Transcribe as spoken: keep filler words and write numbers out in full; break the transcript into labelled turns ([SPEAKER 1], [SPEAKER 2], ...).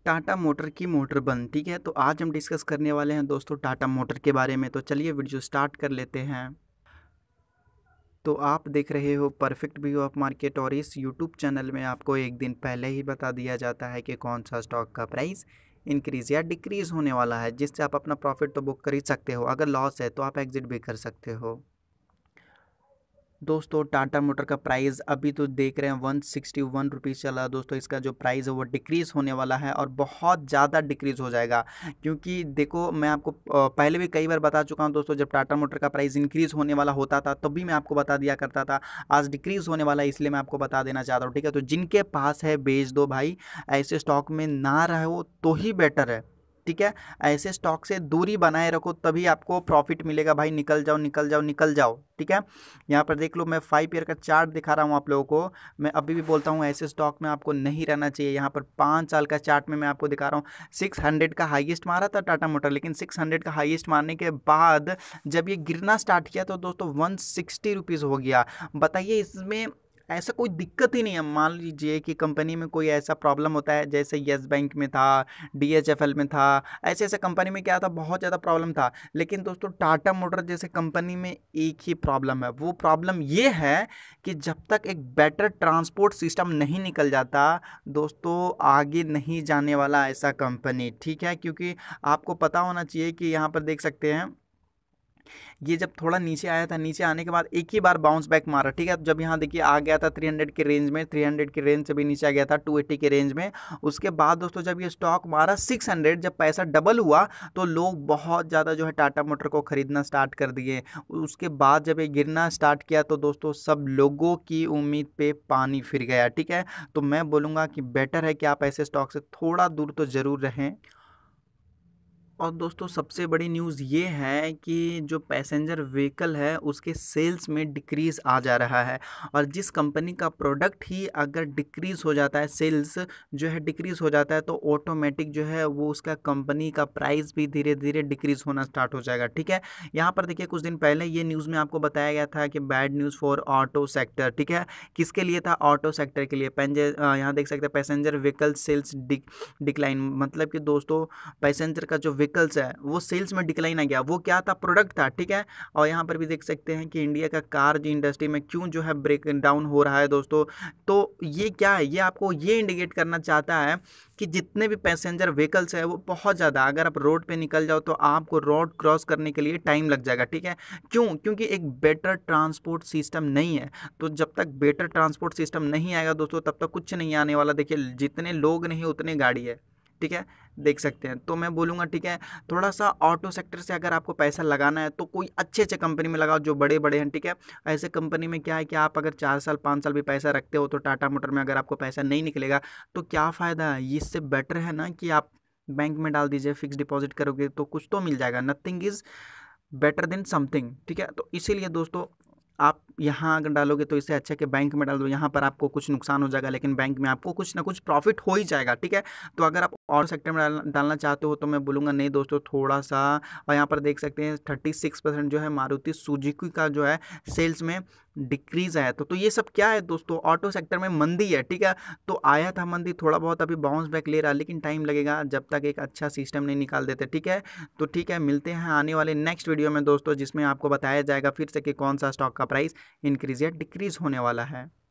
[SPEAKER 1] Tata motor की motor बंद। ठीक है, तो आज हम डिस्कस करने वाले हैं दोस्तों टाटा मोटर के बारे में। तो चलिए वीडियो स्टार्ट कर लेते हैं। तो आप देख रहे हो परफेक्ट व्यू ऑफ मार्केट और इस यूट्यूब चैनल में आपको एक दिन पहले ही बता दिया जाता है कि कौन सा स्टॉक का प्राइस इंक्रीज़ या डिक्रीज़ होने वाला है, जिससे आप अपना प्रॉफिट तो बुक कर ही सकते हो। अगर लॉस है तो आप एग्जिट भी कर सकते हो। दोस्तों टाटा मोटर का प्राइस अभी तो देख रहे हैं वन सिक्सटी वन रुपीज़ चला है दोस्तों। इसका जो प्राइस है वो डिक्रीज़ होने वाला है और बहुत ज़्यादा डिक्रीज़ हो जाएगा, क्योंकि देखो मैं आपको पहले भी कई बार बता चुका हूं दोस्तों। जब टाटा मोटर का प्राइस इंक्रीज़ होने वाला होता था तब भी मैं आपको बता दिया करता था। आज डिक्रीज़ होने वाला है, इसलिए मैं आपको बता देना चाहता हूँ। ठीक है, तो जिनके पास है बेच दो भाई, ऐसे स्टॉक में ना रहो तो ही बेटर है। ठीक है, ऐसे स्टॉक से दूरी बनाए रखो, तभी आपको प्रॉफिट मिलेगा भाई। निकल जाओ निकल जाओ निकल जाओ। ठीक है, यहाँ पर देख लो, मैं फाइव ईयर का चार्ट दिखा रहा हूँ आप लोगों को। मैं अभी भी बोलता हूँ ऐसे स्टॉक में आपको नहीं रहना चाहिए। यहाँ पर पाँच साल का चार्ट में मैं आपको दिखा रहा हूँ। सिक्स हंड्रेड का हाईएस्ट मारा था टाटा मोटर, लेकिन सिक्स हंड्रेड का हाईएस्ट मारने के बाद जब ये गिरना स्टार्ट किया तो दोस्तों वन सिक्सटी रुपीज़ हो गया। बताइए, इसमें ऐसा कोई दिक्कत ही नहीं है। मान लीजिए कि कंपनी में कोई ऐसा प्रॉब्लम होता है, जैसे येस बैंक में था, डी एच एफ एल में था, ऐसे ऐसे कंपनी में क्या था, बहुत ज़्यादा प्रॉब्लम था। लेकिन दोस्तों टाटा मोटर जैसे कंपनी में एक ही प्रॉब्लम है। वो प्रॉब्लम ये है कि जब तक एक बेटर ट्रांसपोर्ट सिस्टम नहीं निकल जाता दोस्तों, आगे नहीं जाने वाला ऐसा कंपनी। ठीक है, क्योंकि आपको पता होना चाहिए कि यहाँ पर देख सकते हैं, ये जब थोड़ा नीचे आया था, नीचे आने के बाद एक ही बार बाउंस बैक मारा। ठीक है, जब यहाँ देखिए आ गया था थ्री हंड्रेड के रेंज में, थ्री हंड्रेड के रेंज से भी नीचे आ गया था टू एटी के रेंज में। उसके बाद दोस्तों जब ये स्टॉक मारा सिक्स हंड्रेड, जब पैसा डबल हुआ तो लोग बहुत ज़्यादा जो है टाटा मोटर को खरीदना स्टार्ट कर दिए। उसके बाद जब ये गिरना स्टार्ट किया तो दोस्तों सब लोगों की उम्मीद पे पानी फिर गया। ठीक है, तो मैं बोलूँगा कि बेटर है कि आप ऐसे स्टॉक से थोड़ा दूर तो ज़रूर रहें। और दोस्तों सबसे बड़ी न्यूज़ ये है कि जो पैसेंजर व्हीकल है उसके सेल्स में डिक्रीज़ आ जा रहा है। और जिस कंपनी का प्रोडक्ट ही अगर डिक्रीज़ हो जाता है, सेल्स जो है डिक्रीज़ हो जाता है, तो ऑटोमेटिक जो है वो उसका कंपनी का प्राइस भी धीरे धीरे डिक्रीज़ होना स्टार्ट हो जाएगा। ठीक है, यहाँ पर देखिए कुछ दिन पहले ये न्यूज़ में आपको बताया गया था कि bad news for auto sector. ठीक है, किसके लिए था? ऑटो सेक्टर के लिए। पैंजर यहाँ देख सकते हैं पैसेंजर व्हीकल सेल्स डिक्लाइन, मतलब कि दोस्तों पैसेंजर का जो व्हीकल्स है वो सेल्स में डिक्लाइन आ गया। वो क्या था? प्रोडक्ट था। ठीक है, और यहाँ पर भी देख सकते हैं कि इंडिया का कार इंडस्ट्री में क्यों जो है ब्रेक डाउन हो रहा है दोस्तों। तो ये क्या है? ये आपको ये इंडिकेट करना चाहता है कि जितने भी पैसेंजर व्हीकल्स है वो बहुत ज़्यादा, अगर आप रोड पे निकल जाओ तो आपको रोड क्रॉस करने के लिए टाइम लग जाएगा। ठीक है, क्यों? क्योंकि एक बेटर ट्रांसपोर्ट सिस्टम नहीं है। तो जब तक बेटर ट्रांसपोर्ट सिस्टम नहीं आएगा दोस्तों तब तक कुछ नहीं आने वाला। देखिए जितने लोग नहीं उतने गाड़ी है। ठीक है, देख सकते हैं। तो मैं बोलूँगा ठीक है, थोड़ा सा ऑटो सेक्टर से अगर आपको पैसा लगाना है तो कोई अच्छे अच्छे कंपनी में लगाओ जो बड़े बड़े हैं। ठीक है, ऐसे कंपनी में क्या है कि आप अगर चार साल पाँच साल भी पैसा रखते हो तो टाटा मोटर में अगर आपको पैसा नहीं निकलेगा तो क्या फ़ायदा है? इससे बेटर है ना कि आप बैंक में डाल दीजिए, फिक्स डिपॉजिट करोगे तो कुछ तो मिल जाएगा। Nothing is better than something. ठीक है, तो इसीलिए दोस्तों आप यहाँ अगर डालोगे तो इससे अच्छा कि बैंक में डाल दो। यहाँ पर आपको कुछ नुकसान हो जाएगा लेकिन बैंक में आपको कुछ ना कुछ प्रॉफिट हो ही जाएगा। ठीक है, तो अगर आप और सेक्टर में डाल, डालना चाहते हो तो मैं बोलूँगा नहीं दोस्तों, थोड़ा सा। और यहाँ पर देख सकते हैं थर्टी सिक्स परसेंट जो है मारुति सुजुकी का जो है सेल्स में डिक्रीज़ आया। तो तो ये सब क्या है दोस्तों? ऑटो सेक्टर में मंदी है। ठीक है, तो आया था मंदी, थोड़ा बहुत अभी बाउंस बैक ले रहा है, लेकिन टाइम लगेगा जब तक एक अच्छा सिस्टम नहीं निकाल देते। ठीक है, तो ठीक है, मिलते हैं आने वाले नेक्स्ट वीडियो में दोस्तों, जिसमें आपको बताया जाएगा फिर से कि कौन सा स्टॉक का प्राइस इंक्रीज या डिक्रीज होने वाला है।